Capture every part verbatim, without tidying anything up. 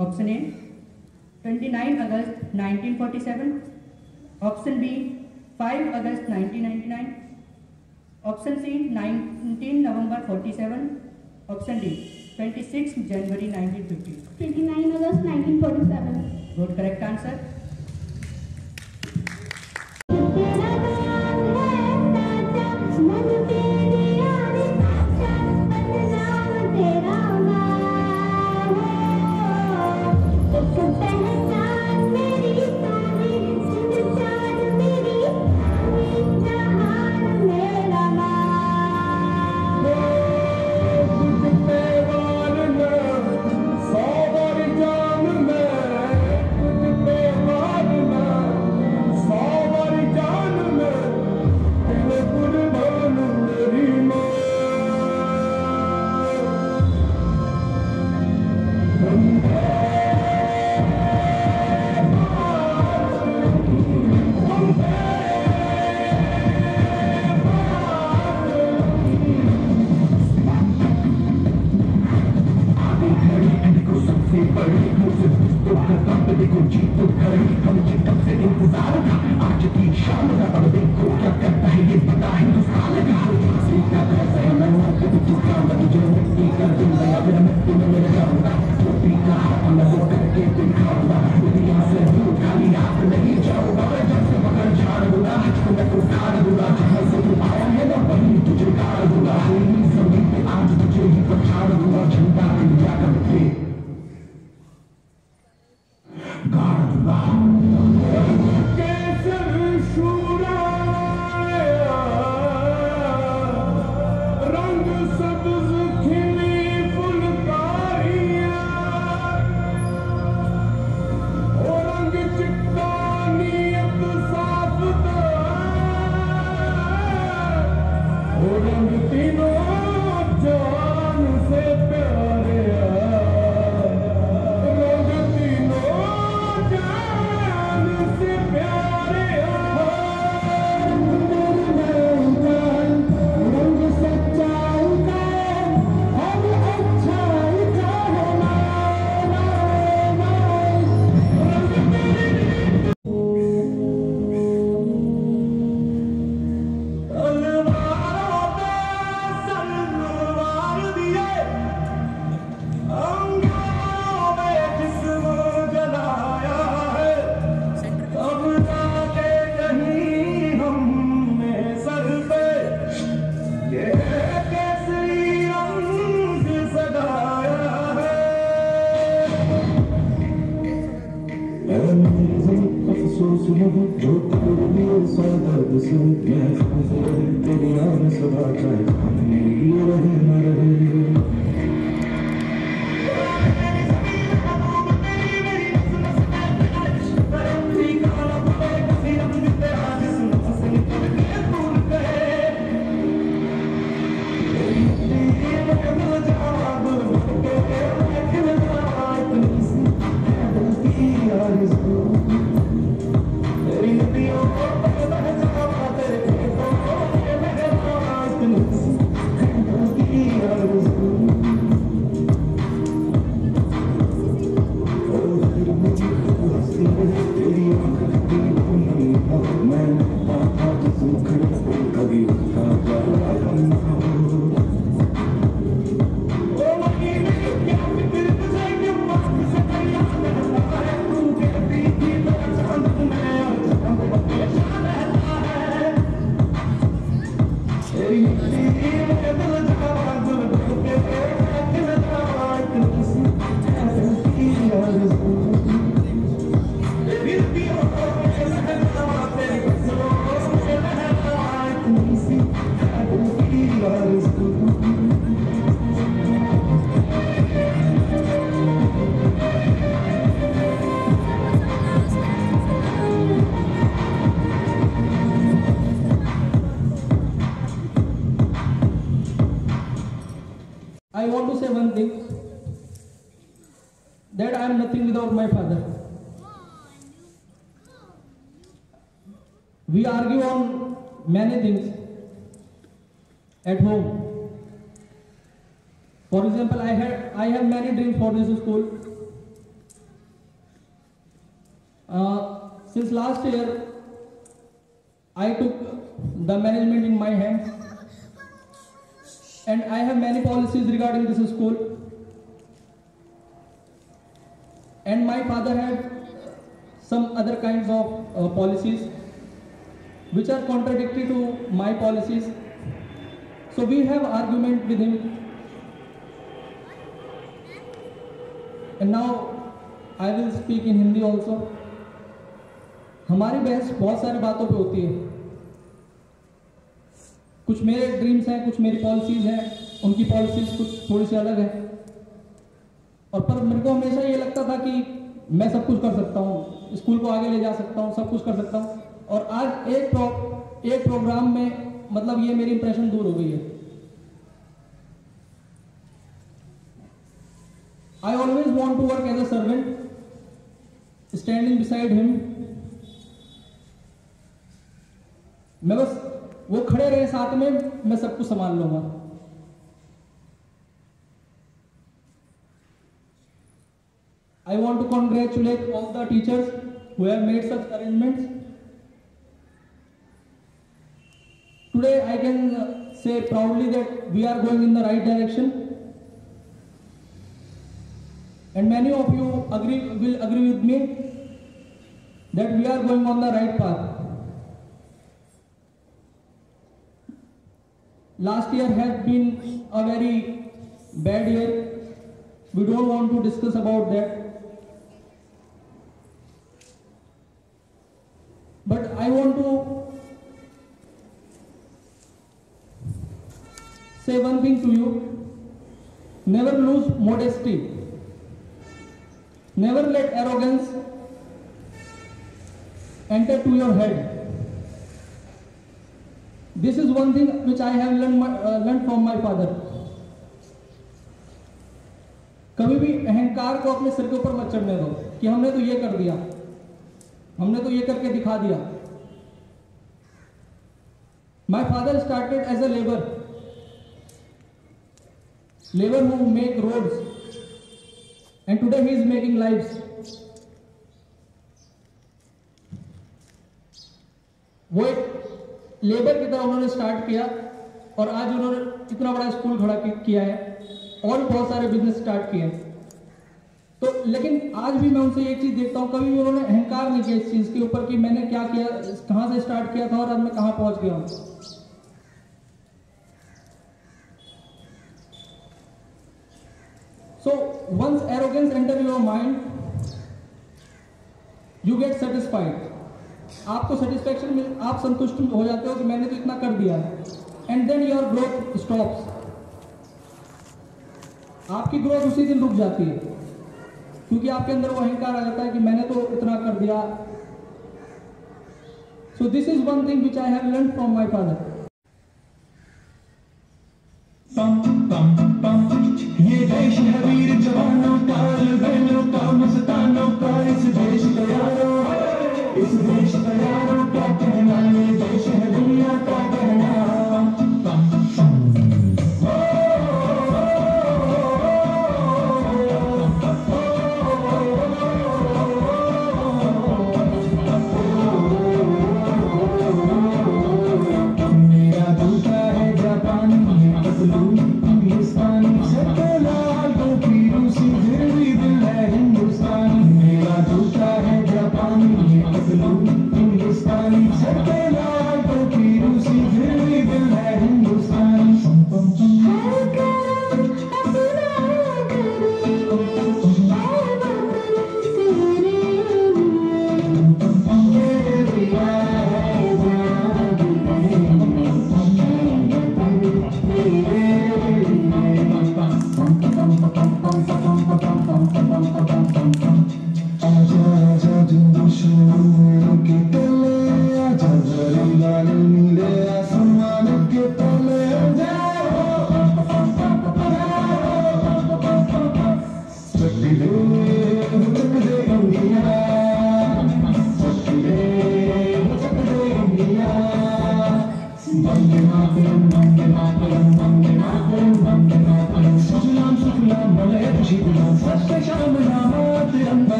Option A, twenty-nine August nineteen forty-seven. Option B, five August nineteen ninety-nine. Option C, nineteen November forty-seven. Option D, twenty-six January nineteen fifty. twenty-nine August nineteen forty-seven. Good, correct answer. I want to say one thing, that I am nothing without my father. We argue on many things at home. For example, I have I have many dreams for this school. Uh, since last year, I took the management in my hands, and I have many policies regarding this school. And my father had some other kinds of uh, policies which are contradictory to my policies. So we have argument with him. And now I will speak in Hindi also. हमारी बहस बहुत सारी बातों पे होती है. कुछ मेरे ड्रीम्स हैं, कुछ मेरी पॉलिसीज हैं, उनकी पॉलिसीज कुछ थोड़ी सी अलग है. और पर मेरे को हमेशा ये लगता था कि मैं सब कुछ कर सकता हूँ, स्कूल को आगे ले जा सकता हूँ, सब कुछ कर सकता हूँ. और आज एक प्रो, एक प्रोग्राम में मतलब ये मेरी इंप्रेशन दूर हो गई है. I always want to work as a servant, standing beside him. मैं बस वो खड़े रहे साथ में, मैं सब कुछ संभाल लूंगा. I want to congratulate all the teachers who have made such arrangements. Today I can say proudly that we are going in the right direction. And many of you agree, will agree with me that we are going on the right path. Last year has been a very bad year. We don't want to discuss about that. But I want to say one thing to you. Never lose modesty. Never let arrogance enter to your head. This is one thing which I have learned, my, uh, learned from my father. कभी भी अहंकार को अपने सिर के ऊपर मत चढ़ने दो कि हमने तो ये कर दिया, हमने तो ये करके दिखा दिया. My father started as a laborer, laborer who make roads, and today he is making lives. वो एक लेबर की तरह उन्होंने स्टार्ट किया और आज उन्होंने इतना बड़ा स्कूल खड़ा किया है और बहुत सारे बिजनेस स्टार्ट किए हैं. तो लेकिन आज भी मैं उनसे एक चीज देखता हूं, कभी भी उन्होंने अहंकार नहीं किया इस चीज के ऊपर कि मैंने क्या किया, कहां से स्टार्ट किया था और आज मैं कहां पहुंच गया हूं. So once arrogance enter your mind, you get satisfied. आपको सेटिस्फैक्शन मिल, आप संतुष्ट हो जाते हो कि मैंने तो इतना कर दिया है. And then your growth stops. आपकी ग्रोथ उसी दिन रुक जाती है क्योंकि आपके अंदर वो अहंकार आ जाता है कि मैंने तो इतना कर दिया. So this is one thing which I have learned from my father. ये देश है वीर जवानों का, बहनों का, मस्तानों का, इस देश का यारों, इस देश का यारों क्या कहना, ये देश है दुनिया का कहना. मेरा दूसरा है जापान, ये पतलून हिंदुस्तानी, सकला तो फिर उसी फिर भी दिल है हिंदुस्तानी. मेरा दूसरा है जापान, ये पतलून हिंदुस्तानी, सकला तो फिर उसी फिर भी दिल है हिंदुस्तानी. पम पम पम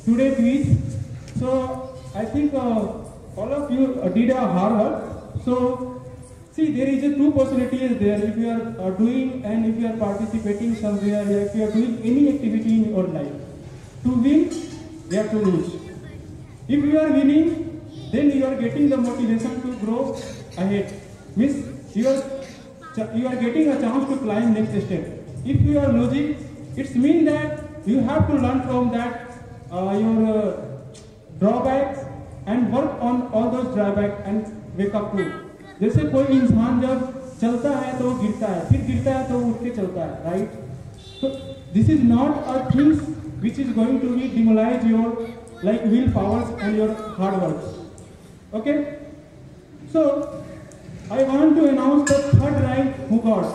today quiz. So I think uh, all of you uh, did a hard work. So see, there is a two possibilities there. If you are uh, doing and if you are participating somewhere, if you are doing any activity in your life, to win, you have to lose. If you are winning, then you are getting the motivation to grow ahead. Means you are you are getting a chance to climb next step. If you are losing, it means that you have to learn from that uh, your uh, drawbacks and work on all those drawbacks and wake up to. जैसे कोई इंसान जब चलता है तो वो गिरता है, फिर गिरता है तो वो उठ के चलता है, right? So this is not a thing which is going to be demoralize your like willpower and your hard work. Okay? So I want to announce the third rank who got.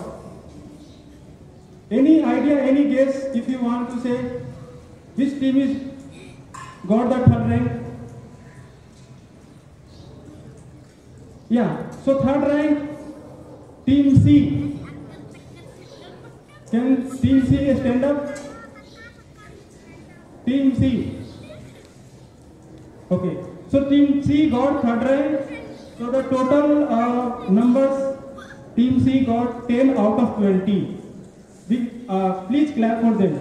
Any idea, any guess if you want to say which team is got the third rank? Yeah, so third rank, team C. Can team C stand up? Team C. Okay, so team C got third rank. So the total uh, numbers, team C got ten out of twenty. We, uh, please clap for them.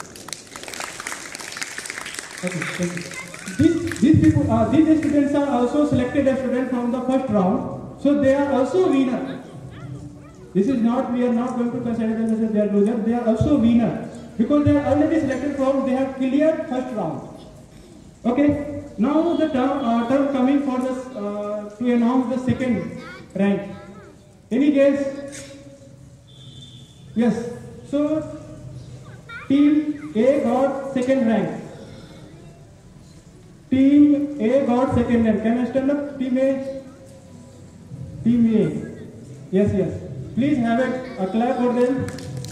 Okay, thank you. These, these people, uh, these students are also selected as students from the first round, so they are also winner. This is not, we are not going to consider them as they are losers, they are also winner because they are already selected from, they have cleared first round. Okay, now the term, uh, term coming for this, uh, to announce the second rank. Any guess? Yes, so team A got second rank. Team A got second rank. Can I stand up? Team A. Team A. Yes, yes. Please have a, a clap for them.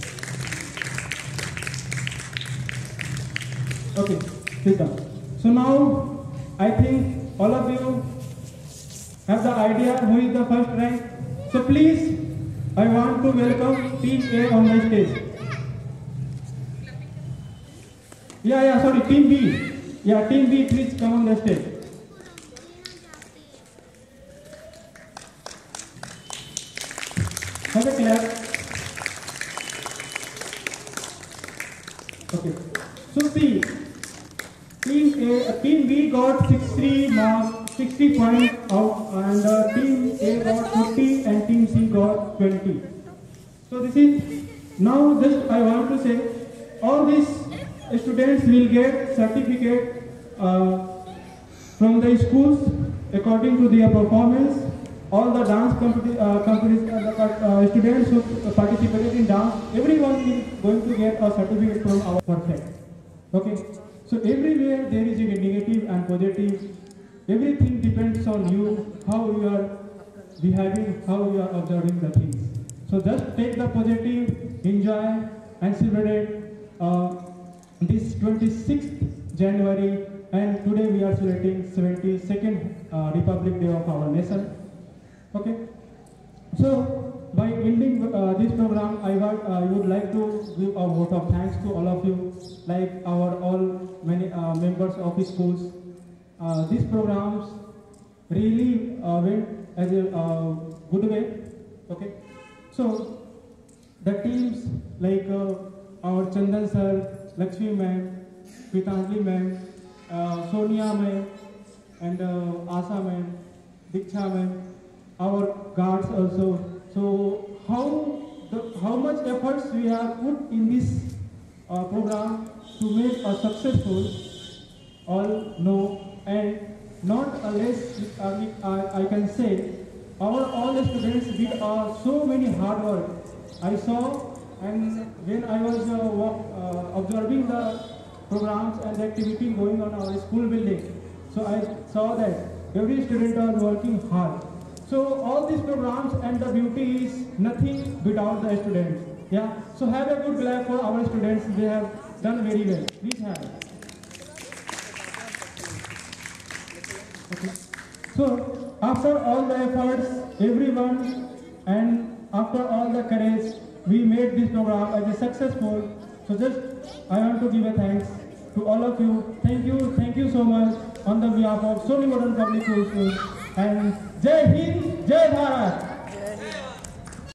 Okay, sit down. So now I think all of you have the idea who is the first rank. So please, I want to welcome Team A on the stage. Yeah, yeah, sorry, Team B. Yeah, Team B, please come on the stage. Have a clap. Okay. So see, Team A, uh, Team B got sixty marks, sixty points out, and uh, Team A got fifty, and Team C got twenty. So this is now. Just I want to say, all these students will get certificate uh, from the schools according to their performance. All the dance competi uh, companies, uh, uh, students who participated in dance, everyone is going to get a certificate from our perfect. Okay, so everywhere there is a negative and positive. Everything depends on you, how you are behaving, how you are observing the things. So just take the positive, enjoy and celebrate uh, this twenty-sixth January, and today we are celebrating seventy-second uh, Republic Day of our nation. Okay, so by ending uh, this program, I would, uh, would like to give a vote of thanks to all of you, like our all many uh, members of the schools. Uh, these programs really uh, went as a uh, good way. Okay, so the teams like uh, our Chandan sir, Lakshmi ma'am, Pitanjali ma'am, uh, Sonia ma'am, and uh, Asa ma'am, Diksha ma'am, our guards also. So how the, how much efforts we have put in this uh, program to make us successful, all know, and not unless uh, I, I can say our all the students did uh, so many hard work. I saw, and when I was uh, walk, uh, observing the programs and the activity going on our school building, so I saw that every student was working hard. So all these programs and the beauty is nothing without the students. Yeah. So have a good clap for our students. They have done very well. Please have. Okay. So after all the efforts, everyone, and after all the courage, we made this program as a successful. So just I want to give a thanks to all of you. Thank you, thank you so much on the behalf of Sony Modern Public School, and Jai Hind, Jai Bharat.